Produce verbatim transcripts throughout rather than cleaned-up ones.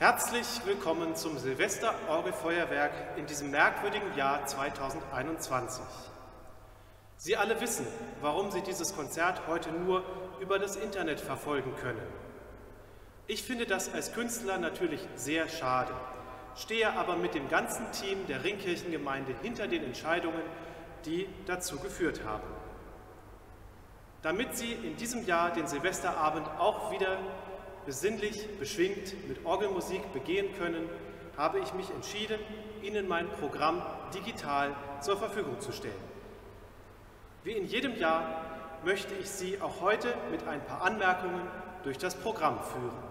Herzlich willkommen zum Silvester-Orgelfeuerwerk in diesem merkwürdigen Jahr zweitausendeinundzwanzig. Sie alle wissen, warum Sie dieses Konzert heute nur über das Internet verfolgen können. Ich finde das als Künstler natürlich sehr schade, stehe aber mit dem ganzen Team der Ringkirchengemeinde hinter den Entscheidungen, die dazu geführt haben. Damit Sie in diesem Jahr den Silvesterabend auch wieder besinnlich, beschwingt mit Orgelmusik begehen können, habe ich mich entschieden, Ihnen mein Programm digital zur Verfügung zu stellen. Wie in jedem Jahr möchte ich Sie auch heute mit ein paar Anmerkungen durch das Programm führen.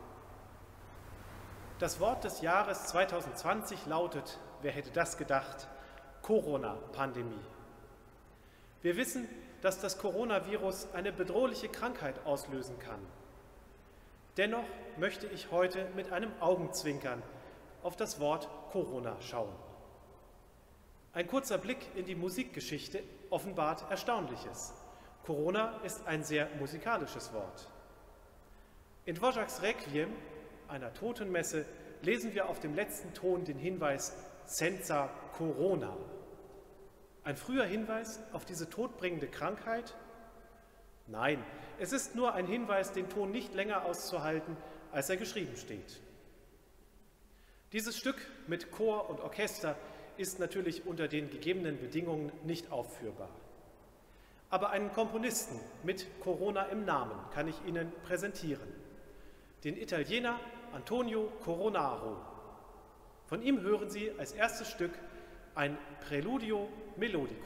Das Wort des Jahres zweitausendzwanzig lautet, wer hätte das gedacht, Corona-Pandemie. Wir wissen, dass das Coronavirus eine bedrohliche Krankheit auslösen kann. Dennoch möchte ich heute mit einem Augenzwinkern auf das Wort Corona schauen. Ein kurzer Blick in die Musikgeschichte offenbart Erstaunliches. Corona ist ein sehr musikalisches Wort. In Dvořáks Requiem, einer Totenmesse, lesen wir auf dem letzten Ton den Hinweis Senza Corona. Ein früher Hinweis auf diese todbringende Krankheit? Nein, es ist nur ein Hinweis, den Ton nicht länger auszuhalten, als er geschrieben steht. Dieses Stück mit Chor und Orchester ist natürlich unter den gegebenen Bedingungen nicht aufführbar. Aber einen Komponisten mit Corona im Namen kann ich Ihnen präsentieren. Den Italiener Antonio Coronaro. Von ihm hören Sie als erstes Stück ein Preludio Melodico.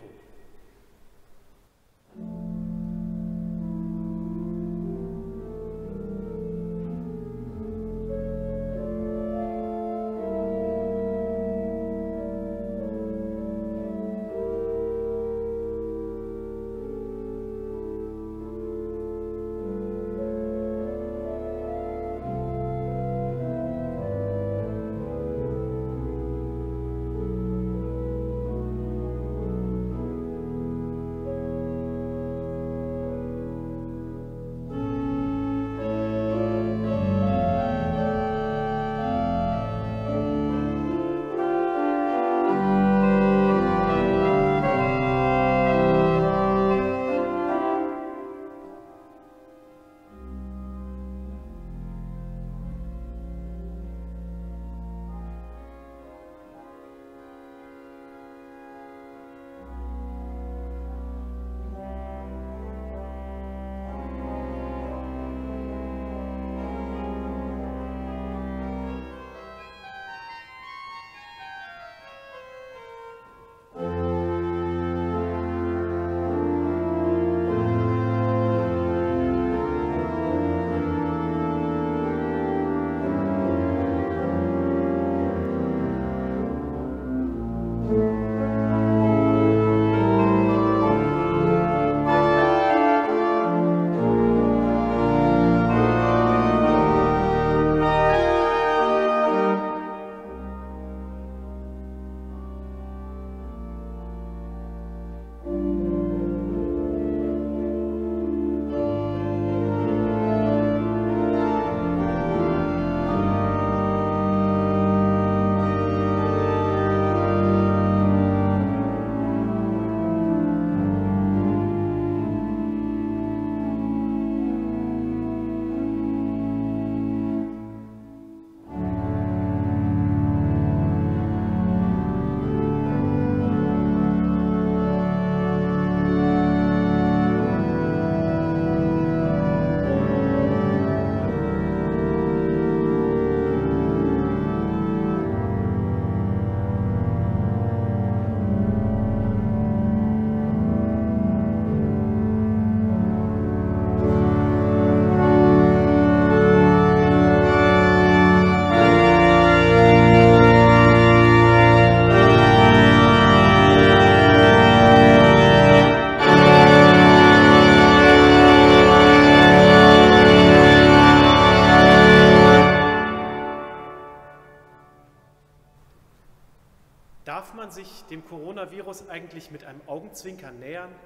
Darf man sich dem Coronavirus eigentlich mit einem Augenzwinkern nähern?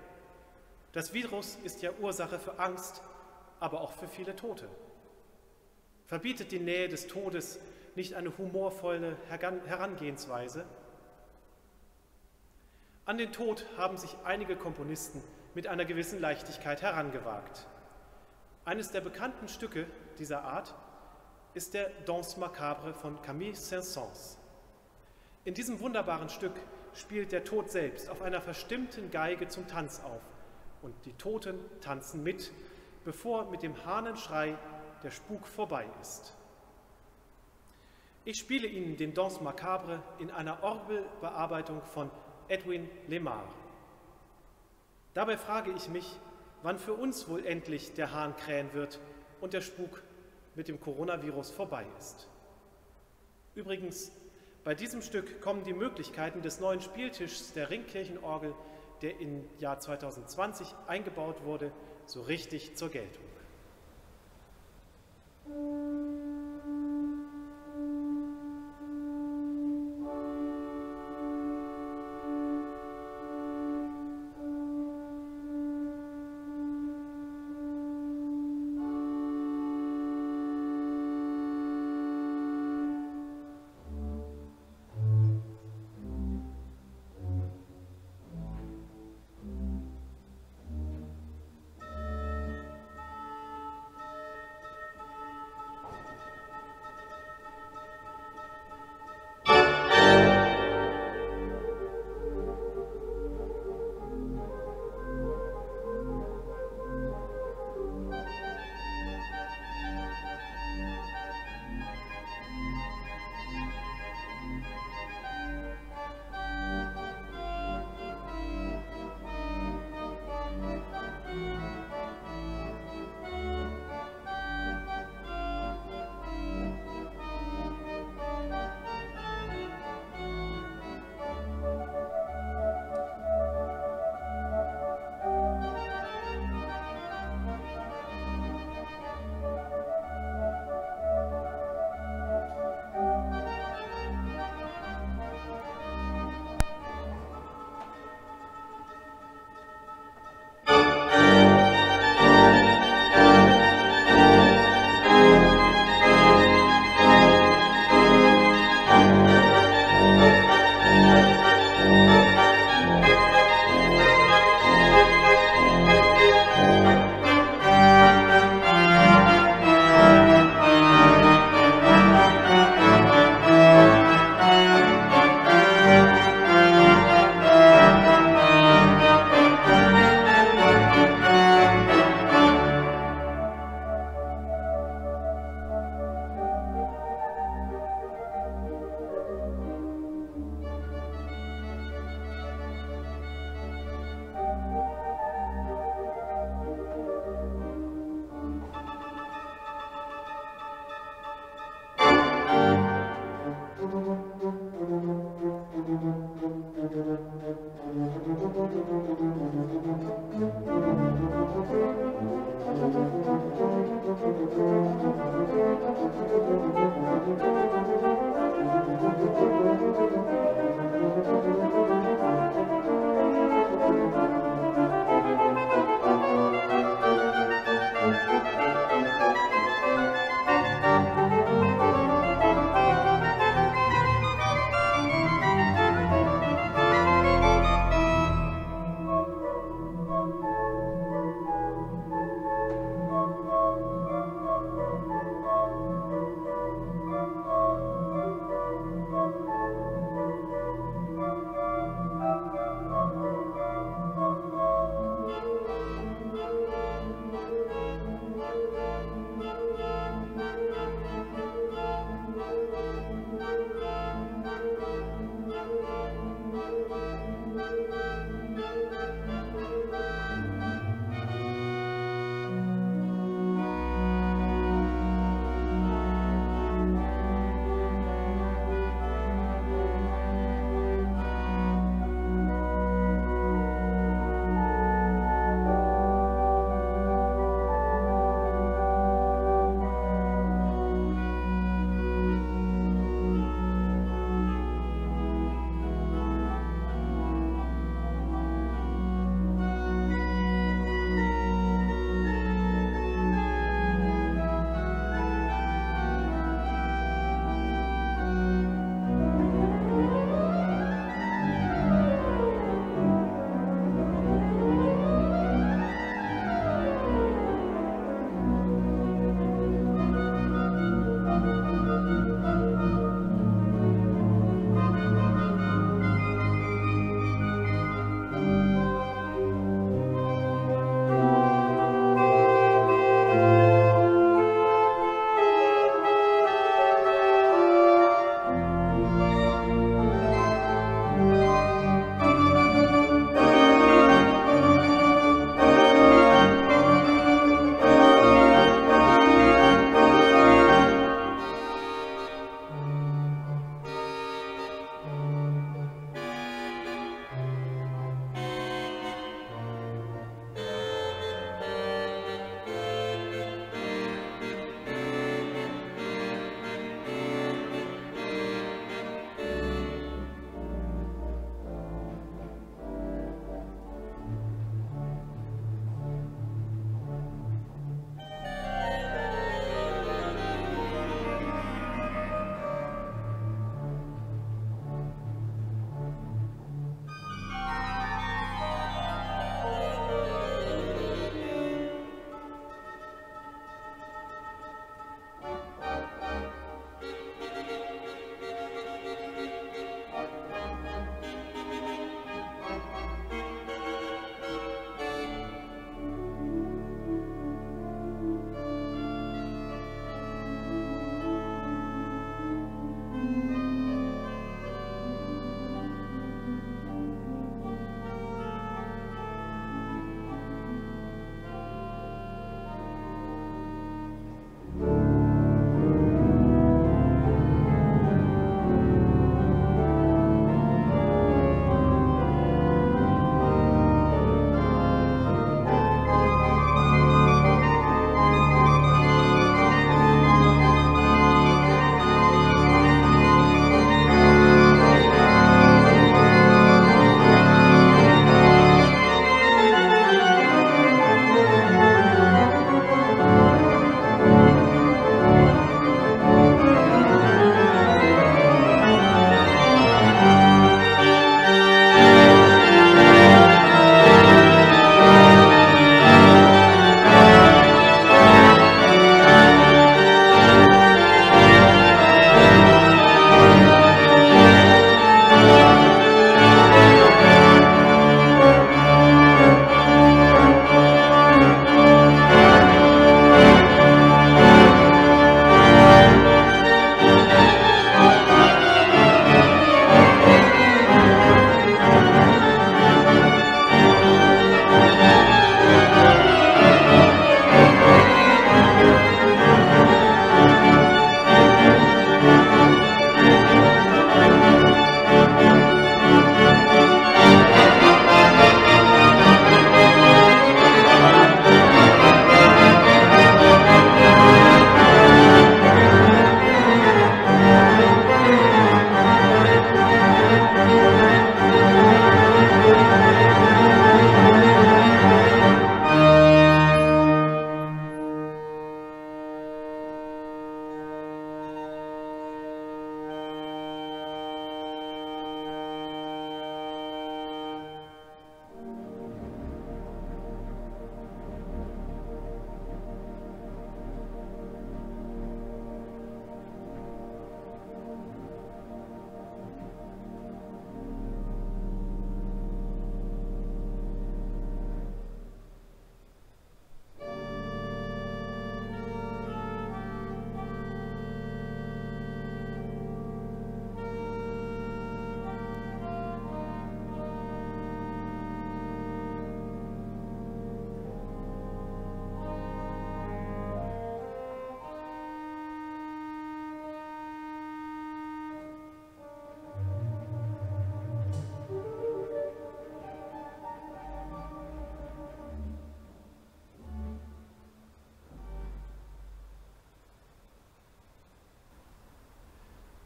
Das Virus ist ja Ursache für Angst, aber auch für viele Tote. Verbietet die Nähe des Todes nicht eine humorvolle Herangehensweise? An den Tod haben sich einige Komponisten mit einer gewissen Leichtigkeit herangewagt. Eines der bekannten Stücke dieser Art ist der Danse macabre von Camille Saint-Saëns. In diesem wunderbaren Stück spielt der Tod selbst auf einer verstimmten Geige zum Tanz auf und die Toten tanzen mit, bevor mit dem Hahnenschrei der Spuk vorbei ist. Ich spiele Ihnen den Danse macabre in einer Orgelbearbeitung von Edwin Lemar. Dabei frage ich mich, wann für uns wohl endlich der Hahn krähen wird und der Spuk mit dem Coronavirus vorbei ist. Übrigens, bei diesem Stück kommen die Möglichkeiten des neuen Spieltischs der Ringkirchenorgel, der im Jahr zweitausendzwanzig eingebaut wurde, so richtig zur Geltung.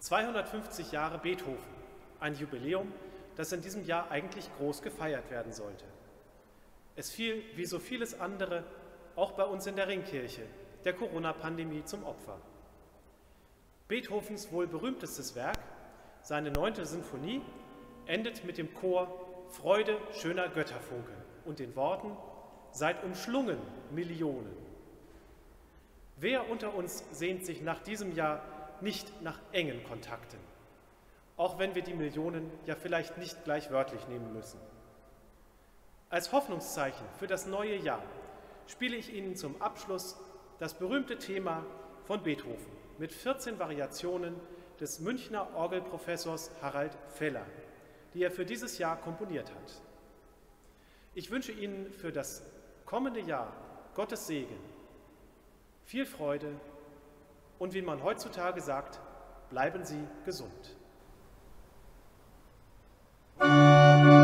zweihundertfünfzig Jahre Beethoven, ein Jubiläum, das in diesem Jahr eigentlich groß gefeiert werden sollte. Es fiel, wie so vieles andere, auch bei uns in der Ringkirche, der Corona-Pandemie zum Opfer. Beethovens wohl berühmtestes Werk, seine neunte Sinfonie, endet mit dem Chor »Freude schöner Götterfunken« und den Worten »Seid umschlungen, Millionen«. Wer unter uns sehnt sich nach diesem Jahr nicht nach engen Kontakten, auch wenn wir die Millionen ja vielleicht nicht gleich wörtlich nehmen müssen. Als Hoffnungszeichen für das neue Jahr spiele ich Ihnen zum Abschluss das berühmte Thema von Beethoven mit vierzehn Variationen des Münchner Orgelprofessors Harald Feller, die er für dieses Jahr komponiert hat. Ich wünsche Ihnen für das kommende Jahr Gottes Segen, viel Freude und, wie man heutzutage sagt, bleiben Sie gesund.